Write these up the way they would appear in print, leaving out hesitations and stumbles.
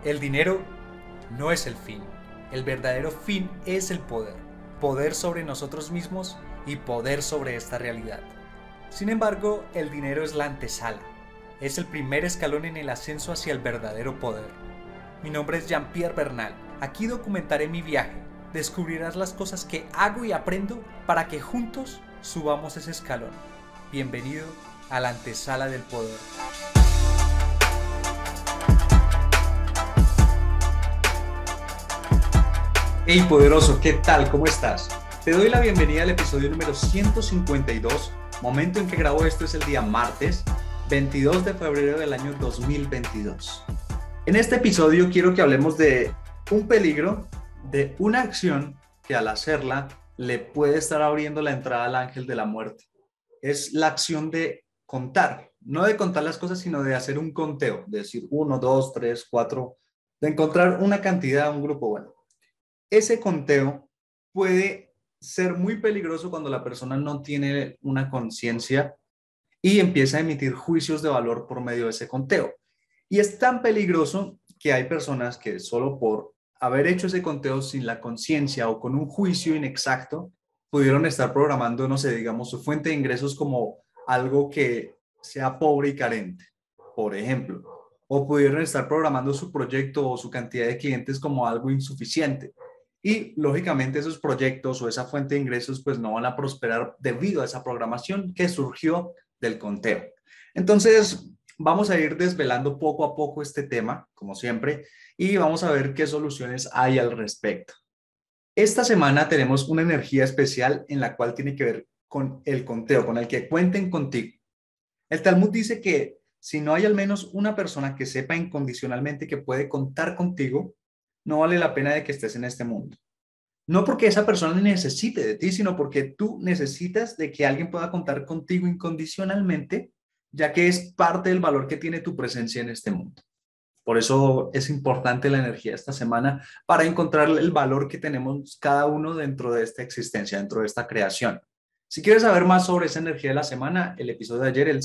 El dinero no es el fin. El verdadero fin es el poder. Poder sobre nosotros mismos y poder sobre esta realidad. Sin embargo, el dinero es la antesala. Es el primer escalón en el ascenso hacia el verdadero poder. Mi nombre es Jean-Pierre Bernal. Aquí documentaré mi viaje. Descubrirás las cosas que hago y aprendo para que juntos subamos ese escalón. Bienvenido a la antesala del poder. Hey poderoso, ¿qué tal? ¿Cómo estás? Te doy la bienvenida al episodio número 152. Momento en que grabo esto es el día martes, 22 de febrero del año 2022. En este episodio quiero que hablemos de un peligro, de una acción que al hacerla le puede estar abriendo la entrada al ángel de la muerte. Es la acción de contar, no de contar las cosas, sino de hacer un conteo, de decir 1, 2, 3, 4, de encontrar una cantidad, un grupo bueno. Ese conteo puede ser muy peligroso cuando la persona no tiene una conciencia y empieza a emitir juicios de valor por medio de ese conteo. Y es tan peligroso que hay personas que solo por haber hecho ese conteo sin la conciencia o con un juicio inexacto, pudieron estar programando, no sé, digamos, su fuente de ingresos como algo que sea pobre y carente, por ejemplo. O pudieron estar programando su proyecto o su cantidad de clientes como algo insuficiente. Y lógicamente esos proyectos o esa fuente de ingresos pues no van a prosperar debido a esa programación que surgió del conteo. Entonces, vamos a ir desvelando poco a poco este tema, como siempre, y vamos a ver qué soluciones hay al respecto. Esta semana tenemos una energía especial en la cual tiene que ver con el conteo, con el que cuenten contigo. El Talmud dice que si no hay al menos una persona que sepa incondicionalmente que puede contar contigo, no vale la pena de que estés en este mundo. No porque esa persona necesite de ti, sino porque tú necesitas de que alguien pueda contar contigo incondicionalmente, ya que es parte del valor que tiene tu presencia en este mundo. Por eso es importante la energía esta semana para encontrar el valor que tenemos cada uno dentro de esta existencia, dentro de esta creación. Si quieres saber más sobre esa energía de la semana, el episodio de ayer, el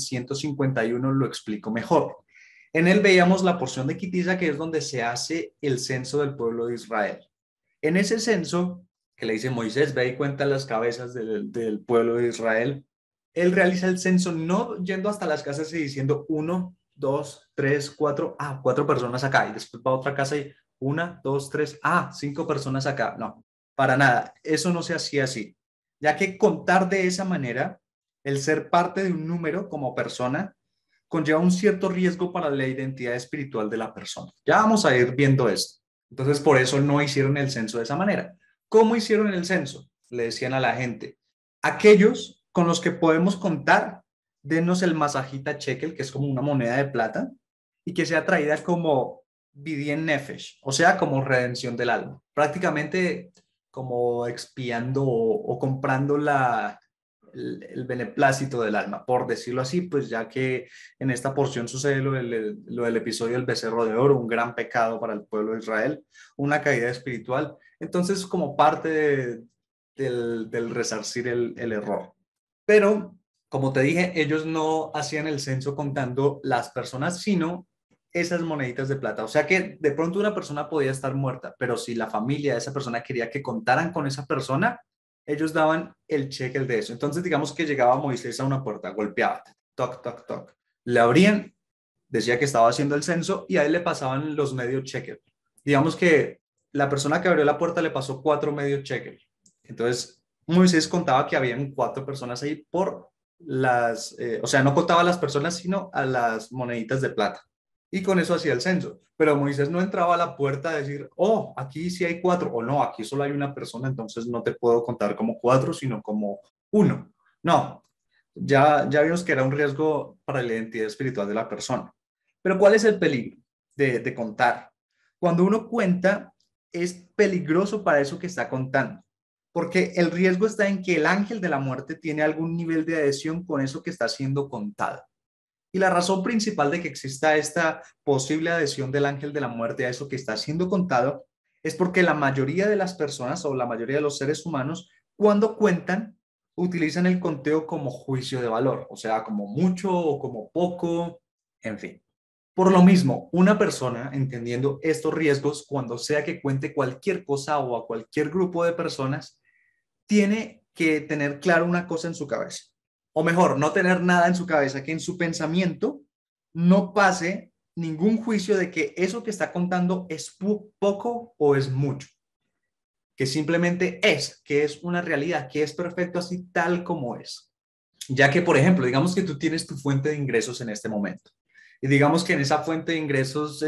151, lo explico mejor. En él veíamos la porción de Kitisa, que es donde se hace el censo del pueblo de Israel. En ese censo, que le dice Moisés, ve y cuenta las cabezas del pueblo de Israel, él realiza el censo no yendo hasta las casas y diciendo uno, dos, tres, cuatro, cuatro personas acá, y después va a otra casa y una, dos, tres, cinco personas acá. No, para nada, eso no se hacía así, ya que contar de esa manera, el ser parte de un número como persona, conlleva un cierto riesgo para la identidad espiritual de la persona. Ya vamos a ir viendo esto. Entonces, por eso no hicieron el censo de esa manera. ¿Cómo hicieron el censo? Le decían a la gente, aquellos con los que podemos contar, denos el masajita shekel, que es como una moneda de plata, y que sea traída como Bidien Nefesh, o sea, como redención del alma. Prácticamente como expiando o comprando el beneplácito del alma, por decirlo así, pues ya que en esta porción sucede lo del episodio del becerro de oro, un gran pecado para el pueblo de Israel, una caída espiritual. Entonces, como parte del resarcir el error. Pero, como te dije, ellos no hacían el censo contando las personas, sino esas moneditas de plata. O sea que de pronto una persona podía estar muerta, pero si la familia de esa persona quería que contaran con esa persona, ellos daban el cheque de eso. Entonces, digamos que llegaba Moisés a una puerta, golpeaba, toc, toc, toc. Le abrían, decía que estaba haciendo el censo y a él le pasaban los medios cheques. Digamos que la persona que abrió la puerta le pasó 4 medios cheques. Entonces, Moisés contaba que habían 4 personas ahí por o sea, no contaba a las personas, sino a las moneditas de plata. Y con eso hacía el censo. Pero Moisés no entraba a la puerta a decir, oh, aquí sí hay 4, o no, aquí solo hay una persona, entonces no te puedo contar como 4, sino como uno. No, ya vimos que era un riesgo para la identidad espiritual de la persona. Pero ¿cuál es el peligro de contar? Cuando uno cuenta, es peligroso para eso que está contando, porque el riesgo está en que el ángel de la muerte tiene algún nivel de adhesión con eso que está siendo contado. Y la razón principal de que exista esta posible adhesión del ángel de la muerte a eso que está siendo contado es porque la mayoría de las personas o la mayoría de los seres humanos, cuando cuentan, utilizan el conteo como juicio de valor, o sea, como mucho o como poco, en fin. Por lo mismo, una persona entendiendo estos riesgos, cuando sea que cuente cualquier cosa o a cualquier grupo de personas, tiene que tener claro una cosa en su cabeza. O mejor, no tener nada en su cabeza, que en su pensamiento no pase ningún juicio de que eso que está contando es poco o es mucho, que simplemente es, que es una realidad, que es perfecto así tal como es. Ya que, por ejemplo, digamos que tú tienes tu fuente de ingresos en este momento y digamos que en esa fuente de ingresos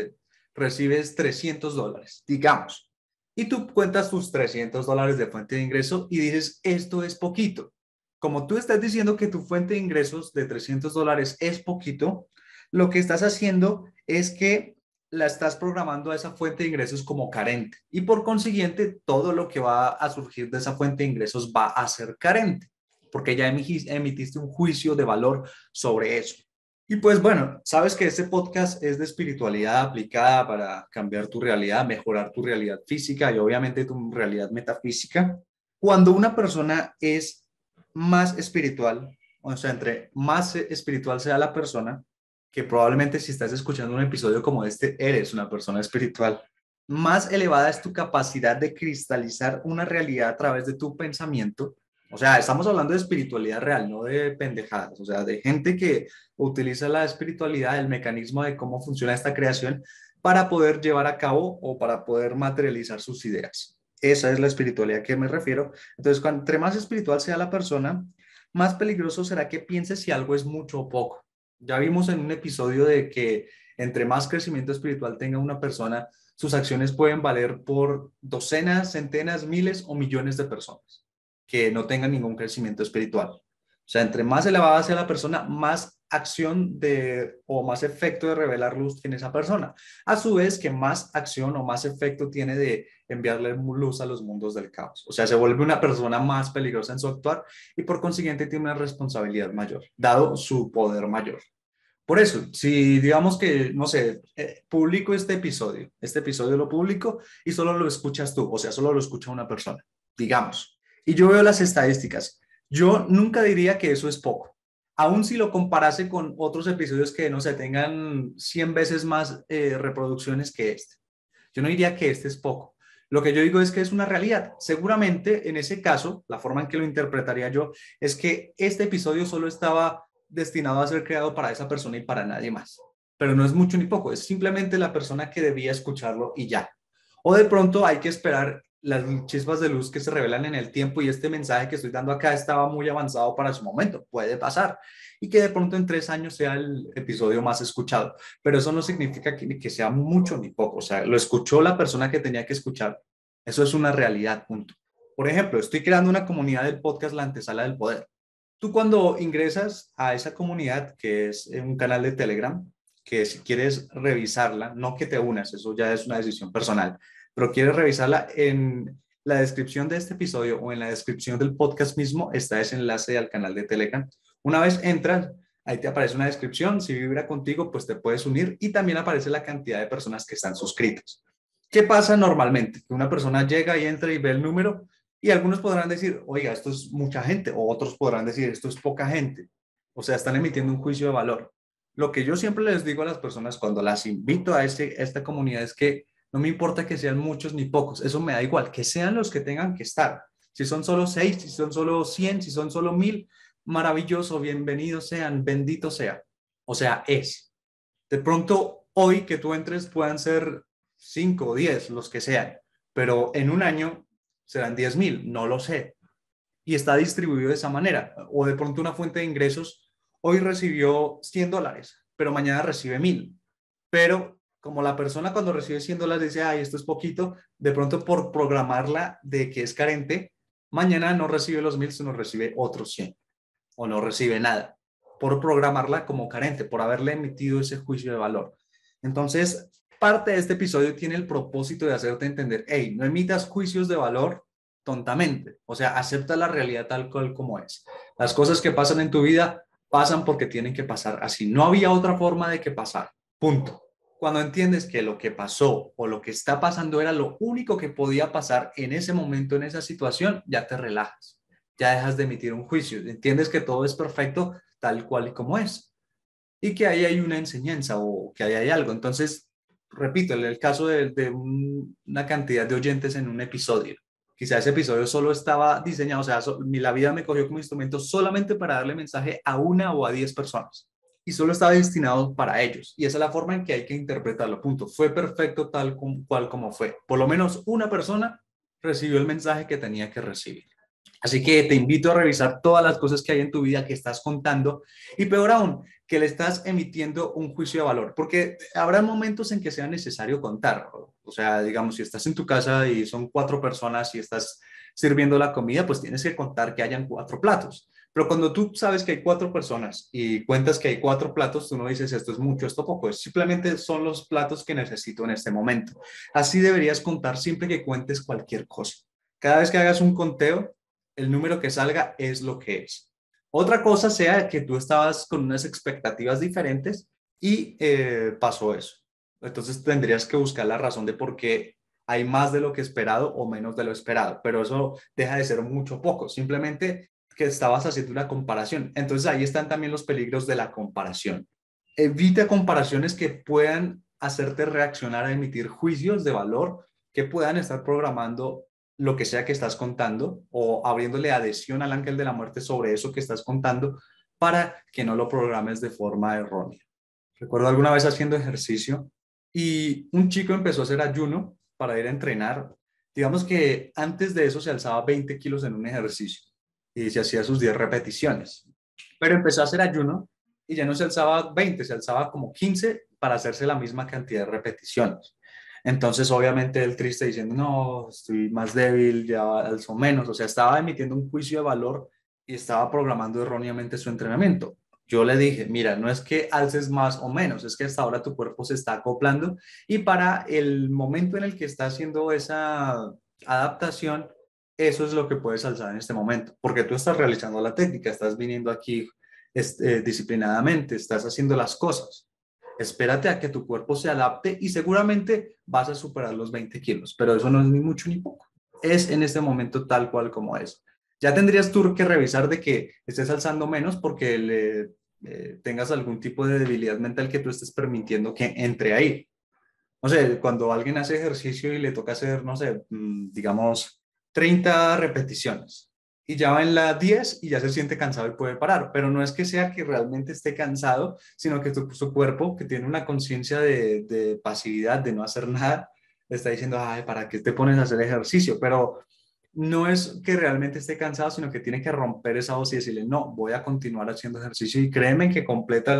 recibes $300, digamos, y tú cuentas tus $300 de fuente de ingreso y dices, esto es poquito. Como tú estás diciendo que tu fuente de ingresos de $300 es poquito, lo que estás haciendo es que la estás programando a esa fuente de ingresos como carente y por consiguiente todo lo que va a surgir de esa fuente de ingresos va a ser carente porque ya emitiste un juicio de valor sobre eso. Y pues bueno, sabes que este podcast es de espiritualidad aplicada para cambiar tu realidad, mejorar tu realidad física y obviamente tu realidad metafísica. Cuando una persona es más espiritual, o sea, entre más espiritual sea la persona, que probablemente si estás escuchando un episodio como este, eres una persona espiritual, más elevada es tu capacidad de cristalizar una realidad a través de tu pensamiento. O sea, estamos hablando de espiritualidad real, no de pendejadas, o sea, de gente que utiliza la espiritualidad, el mecanismo de cómo funciona esta creación para poder llevar a cabo o para poder materializar sus ideas. Esa es la espiritualidad a que me refiero. Entonces, entre más espiritual sea la persona, más peligroso será que piense si algo es mucho o poco. Ya vimos en un episodio de que entre más crecimiento espiritual tenga una persona, sus acciones pueden valer por docenas, centenas, miles o millones de personas que no tengan ningún crecimiento espiritual. O sea, entre más elevada sea la persona, más acción de o más efecto de revelar luz tiene esa persona. A su vez, que más acción o más efecto tiene de enviarle luz a los mundos del caos. O sea, se vuelve una persona más peligrosa en su actuar y por consiguiente tiene una responsabilidad mayor, dado su poder mayor. Por eso, si digamos que, no sé, publico este episodio lo publico y solo lo escuchas tú, o sea, solo lo escucha una persona, digamos, y yo veo las estadísticas, yo nunca diría que eso es poco, aun si lo comparase con otros episodios que, no sé, tengan 100 veces más reproducciones que este. Yo no diría que este es poco. Lo que yo digo es que es una realidad. Seguramente en ese caso, la forma en que lo interpretaría yo es que este episodio solo estaba destinado a ser creado para esa persona y para nadie más. Pero no es mucho ni poco, es simplemente la persona que debía escucharlo y ya. O de pronto hay que esperar las chispas de luz que se revelan en el tiempo y este mensaje que estoy dando acá estaba muy avanzado para su momento, puede pasar. Y que de pronto en 3 años sea el episodio más escuchado. Pero eso no significa que sea mucho ni poco. O sea, lo escuchó la persona que tenía que escuchar. Eso es una realidad, punto. Por ejemplo, estoy creando una comunidad del podcast La Antesala del Poder. Tú cuando ingresas a esa comunidad, que es un canal de Telegram, que si quieres revisarla, no que te unas, eso ya es una decisión personal, pero quieres revisarla en la descripción de este episodio o en la descripción del podcast mismo, está ese enlace al canal de Telegram. Una vez entras, ahí te aparece una descripción, si vibra contigo, pues te puedes unir y también aparece la cantidad de personas que están suscritas. ¿Qué pasa normalmente? Que una persona llega y entra y ve el número y algunos podrán decir, oiga, esto es mucha gente, o otros podrán decir, esto es poca gente. O sea, están emitiendo un juicio de valor. Lo que yo siempre les digo a las personas cuando las invito a esta comunidad es que no me importa que sean muchos ni pocos, eso me da igual, que sean los que tengan que estar. Si son solo 6, si son solo 100, si son solo 1000, maravilloso, bienvenidos sean, bendito sea. O sea, es. De pronto, hoy que tú entres puedan ser 5 o 10, los que sean, pero en un año serán 10,000, no lo sé. Y está distribuido de esa manera. O de pronto una fuente de ingresos hoy recibió $100, pero mañana recibe 1000. Pero como la persona cuando recibe $100 dice, ay, esto es poquito, de pronto por programarla de que es carente, mañana no recibe los 1000, sino recibe otros 100 o no recibe nada por programarla como carente, por haberle emitido ese juicio de valor. Entonces, parte de este episodio tiene el propósito de hacerte entender, hey, no emitas juicios de valor tontamente, o sea, acepta la realidad tal cual como es. Las cosas que pasan en tu vida pasan porque tienen que pasar así. No había otra forma de que pasar. Punto. Cuando entiendes que lo que pasó o lo que está pasando era lo único que podía pasar en ese momento, en esa situación, ya te relajas, ya dejas de emitir un juicio, entiendes que todo es perfecto tal cual y como es. y que ahí hay una enseñanza o que ahí hay algo. Entonces, repito, en el caso una cantidad de oyentes en un episodio. Quizá ese episodio solo estaba diseñado, o sea, la vida me cogió como instrumento solamente para darle mensaje a 1 o a 10 personas. Y solo estaba destinado para ellos. Y esa es la forma en que hay que interpretarlo, punto. Fue perfecto cual como fue. Por lo menos una persona recibió el mensaje que tenía que recibir. Así que te invito a revisar todas las cosas que hay en tu vida que estás contando y peor aún, que le estás emitiendo un juicio de valor, porque habrá momentos en que sea necesario contar. O sea, digamos, si estás en tu casa y son 4 personas y estás sirviendo la comida, pues tienes que contar que hayan 4 platos. Pero cuando tú sabes que hay 4 personas y cuentas que hay 4 platos, tú no dices esto es mucho, esto poco, simplemente son los platos que necesito en este momento. Así deberías contar siempre que cuentes cualquier cosa. Cada vez que hagas un conteo, el número que salga es lo que es. Otra cosa sea que tú estabas con unas expectativas diferentes y pasó eso. Entonces tendrías que buscar la razón de por qué hay más de lo que esperado o menos de lo esperado, pero eso deja de ser mucho o poco, simplemente que estabas haciendo una comparación. Entonces ahí están también los peligros de la comparación. Evita comparaciones que puedan hacerte reaccionar a emitir juicios de valor que puedan estar programando lo que sea que estás contando o abriéndole adhesión al ángel de la muerte sobre eso que estás contando para que no lo programes de forma errónea. Recuerdo alguna vez haciendo ejercicio y un chico empezó a hacer ayuno para ir a entrenar. Digamos que antes de eso se alzaba 20 kilos en un ejercicio y se hacía sus 10 repeticiones. Pero empezó a hacer ayuno y ya no se alzaba 20, se alzaba como 15 para hacerse la misma cantidad de repeticiones. Entonces, obviamente, él triste diciendo, no, estoy más débil, ya alzo menos. O sea, estaba emitiendo un juicio de valor y estaba programando erróneamente su entrenamiento. Yo le dije, mira, no es que alces más o menos, es que hasta ahora tu cuerpo se está acoplando y para el momento en el que está haciendo esa adaptación, eso es lo que puedes alzar en este momento, porque tú estás realizando la técnica, estás viniendo aquí disciplinadamente, estás haciendo las cosas. Espérate a que tu cuerpo se adapte y seguramente vas a superar los 20 kilos, pero eso no es ni mucho ni poco. Es en este momento tal cual como es. Ya tendrías tú que revisar de que estés alzando menos porque tengas algún tipo de debilidad mental que tú estés permitiendo que entre ahí. No sé, cuando alguien hace ejercicio y le toca hacer, no sé, digamos, 30 repeticiones y ya va en la 10 y ya se siente cansado y puede parar, pero no es que sea que realmente esté cansado, sino que su cuerpo, que tiene una conciencia de pasividad, de no hacer nada, le está diciendo, ay, ¿para qué te pones a hacer ejercicio? Pero no es que realmente esté cansado, sino que tiene que romper esa voz y decirle, no, voy a continuar haciendo ejercicio y créeme que completa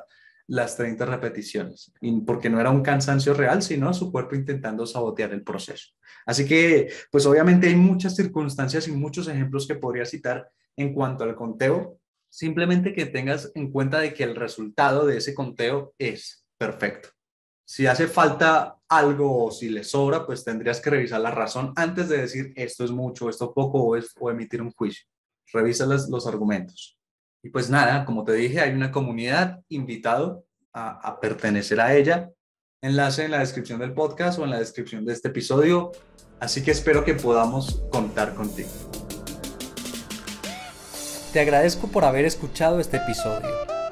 las 30 repeticiones, y porque no era un cansancio real, sino su cuerpo intentando sabotear el proceso. Así que, pues obviamente hay muchas circunstancias y muchos ejemplos que podría citar en cuanto al conteo, simplemente que tengas en cuenta de que el resultado de ese conteo es perfecto. Si hace falta algo o si le sobra, pues tendrías que revisar la razón antes de decir esto es mucho, esto poco o emitir un juicio. Revisa los argumentos. Y pues nada, como te dije, hay una comunidad invitado a pertenecer a ella. Enlace en la descripción del podcast o en la descripción de este episodio. Así que espero que podamos contar contigo. Te agradezco por haber escuchado este episodio.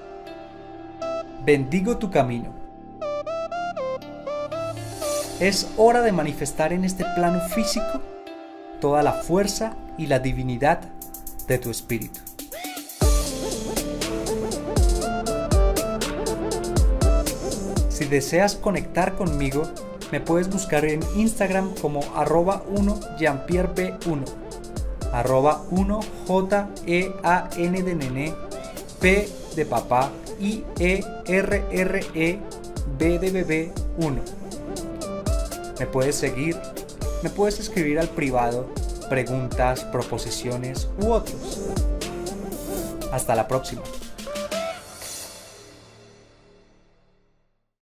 Bendigo tu camino. Es hora de manifestar en este plano físico toda la fuerza y la divinidad de tu espíritu. Si deseas conectar conmigo, me puedes buscar en Instagram como @1jeanpierreb1, @1jean de nene, p de papá, IERRE, B de bebé 1. Me puedes seguir, me puedes escribir al privado, preguntas, proposiciones u otros. Hasta la próxima.